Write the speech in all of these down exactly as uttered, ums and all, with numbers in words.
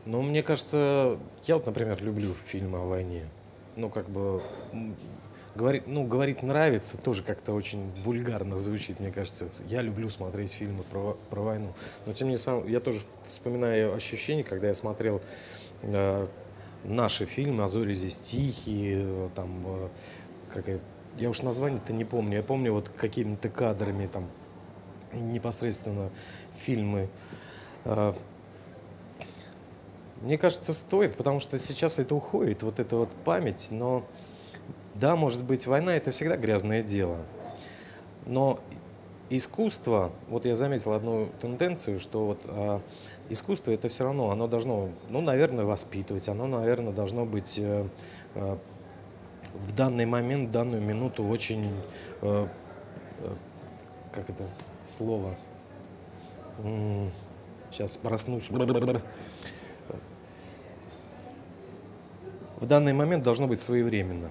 Но мне кажется, я вот, например, люблю фильмы о войне. Ну, как бы, м, говорить, ну, говорить нравится тоже как-то очень вульгарно звучит, мне кажется. Я люблю смотреть фильмы про, про войну. Но тем не самым, я тоже вспоминаю ощущения, когда я смотрел э, наши фильмы «А зори здесь тихие», э, там, э, как, я я уж название-то не помню. Я помню вот какими-то кадрами там непосредственно фильмы. Э, Мне кажется, стоит, потому что сейчас это уходит, вот эта вот память. Но да, может быть, война — это всегда грязное дело. Но искусство, вот я заметил одну тенденцию, что вот а, искусство — это все равно, оно должно, ну, наверное, воспитывать, оно, наверное, должно быть э, э, в данный момент, в данную минуту очень, э, э, как это слово, сейчас проснусь. В данный момент должно быть своевременно.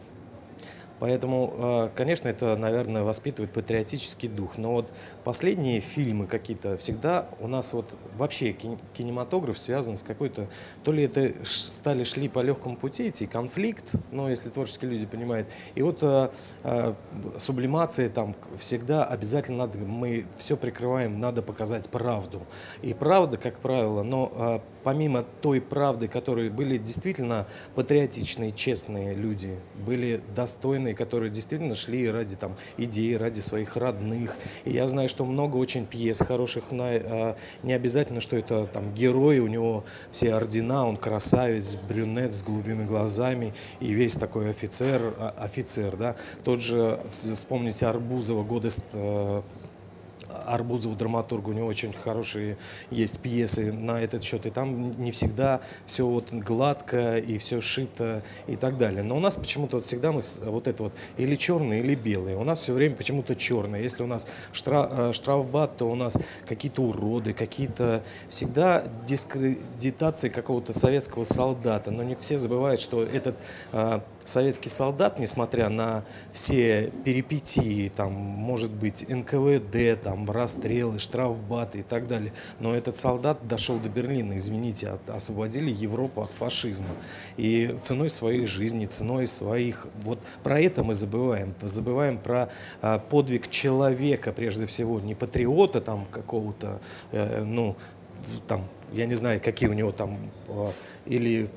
Поэтому, э, конечно, это, наверное, воспитывает патриотический дух. Но вот последние фильмы какие-то всегда у нас вот вообще кин- кинематограф связан с какой-то... То ли это ш- стали шли по легкому пути, идти конфликт, ну, если творческие люди понимают. И вот э, э, сублимация там к- всегда обязательно надо, мы все прикрываем, надо показать правду. И правда, как правило, но э, помимо той правды, которые были действительно патриотичные, честные люди, были достойные, которые действительно шли ради там идеи, ради своих родных. И я знаю, что много очень пьес хороших, на, а, не обязательно, что это там герой, у него все ордена, он красавец, брюнет с голубыми глазами и весь такой офицер, а, офицер, да. Тот же, вс- вспомните Арбузова, годы ст- э, Арбузову, драматургу, у него очень хорошие есть пьесы на этот счет, и там не всегда все вот гладко и все шито и так далее. Но у нас почему-то вот всегда мы вс- вот это вот или черные, или белые. У нас все время почему-то черные. Если у нас штра, э, штрафбат, то у нас какие-то уроды, какие-то всегда дискредитации какого-то советского солдата. Но не все забывают, что этот э, советский солдат, несмотря на все перипетии, там, может быть, эн ка вэ дэ, там, расстрелы, штрафбаты и так далее, но этот солдат дошел до Берлина, извините, от- освободили Европу от фашизма. И ценой своей жизни, ценой своих... Вот про это мы забываем. Забываем про а, подвиг человека, прежде всего, не патриота там какого-то, э, ну, в- там, я не знаю, какие у него там, э, или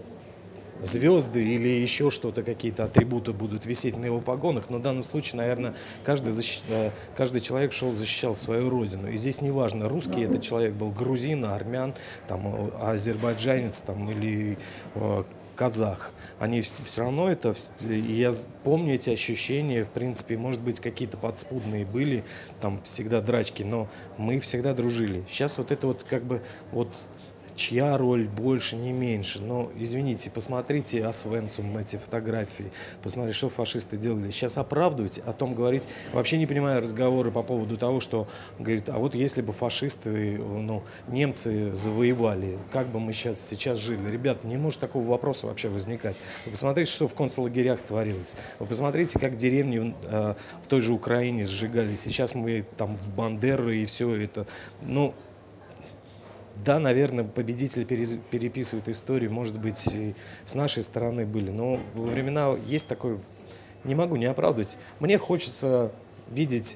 звезды или еще что-то, какие-то атрибуты будут висеть на его погонах, но в данном случае, наверное, каждый, защищ- э, каждый человек шел, защищал свою родину. И здесь неважно, русский этот человек был, грузин, армян, там, э, азербайджанец там, или э, казах. Они все равно это... вс- и Я з- помню эти ощущения, в принципе, может быть, какие-то подспудные были, там всегда драчки, но мы всегда дружили. Сейчас вот это вот как бы вот чья роль больше, не меньше. Но, извините, посмотрите Освенцум, эти фотографии, посмотрите, что фашисты делали. Сейчас оправдывать, о том говорить. Вообще не понимаю разговоры по поводу того, что, говорит, а вот если бы фашисты, ну, немцы завоевали, как бы мы сейчас, сейчас жили? Ребят, не может такого вопроса вообще возникать. Вы посмотрите, что в концлагерях творилось. Вы посмотрите, как деревни э, в той же Украине сжигали. Сейчас мы там в Бандеры и все это. Ну, да, наверное, победители перез- переписывают историю, может быть, и с нашей стороны были, но во времена есть такой, не могу не оправдывать. Мне хочется видеть,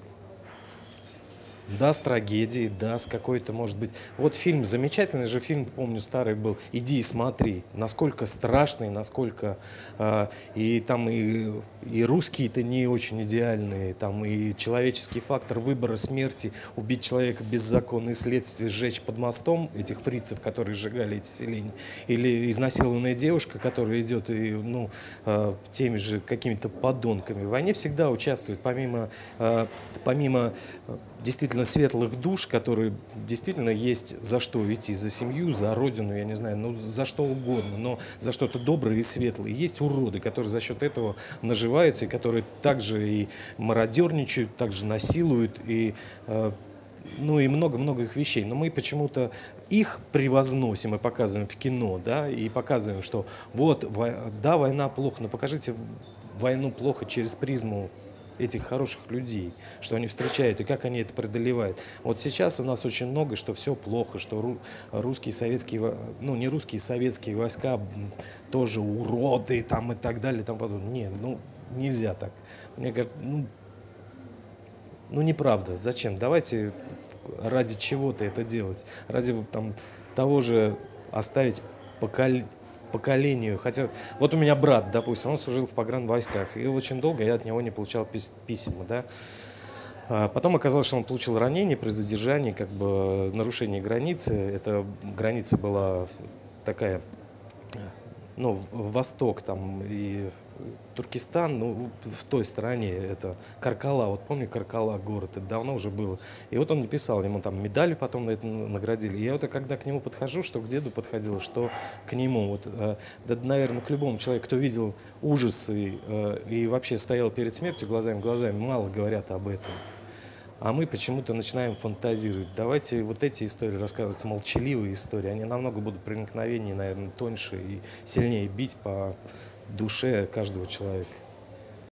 да, с трагедией, да, с какой-то, может быть... Вот фильм, замечательный же фильм, помню, старый был «Иди и смотри». Насколько страшный, насколько... э, и там и, и русские-то не очень идеальные, там и человеческий фактор выбора смерти, убить человека без закона и следствия, сжечь под мостом этих фрицев, которые сжигали эти селения, или изнасилованная девушка, которая идет и, ну, э, теми же какими-то подонками. В войне всегда участвуют, помимо, э, помимо э, действительно светлых душ, которые действительно есть за что идти, за семью, за родину, я не знаю, ну за что угодно, но за что-то доброе и светлое. Есть уроды, которые за счет этого наживаются, и которые также и мародерничают, также насилуют, и э, ну и много-много их вещей. Но мы почему-то их превозносим и показываем в кино, да, и показываем, что вот, вой- да, война плохо, но покажите в- войну плохо через призму этих хороших людей, что они встречают и как они это преодолевают. Вот сейчас у нас очень много, что все плохо, что ру- русские советские, во- ну не русские советские войска м, тоже уроды там и так далее, там подобное. Не, ну нельзя так. Мне кажется, ну, ну неправда. Зачем? Давайте ради чего-то это делать. Ради в- там того же оставить поколе- поколению. Хотя вот у меня брат, допустим, он служил в погранвойсках, и очень долго я от него не получал пис- писем, да. А потом оказалось, что он получил ранение при задержании, как бы нарушение границы. Эта граница была такая, ну, в в восток там и Туркестан, ну, в той стороне это Каркала, вот помню Каркала город, это давно уже было. И вот он мне писал, ему там медали потом на это наградили. И я вот когда к нему подхожу, что к деду подходил, что к нему, вот, э, да, наверное, к любому человеку, кто видел ужасы э, и вообще стоял перед смертью глазами глазами, мало говорят об этом. А мы почему-то начинаем фантазировать. Давайте вот эти истории рассказывать, молчаливые истории. Они намного будут проникновеннее, наверное, тоньше и сильнее бить по душе каждого человека.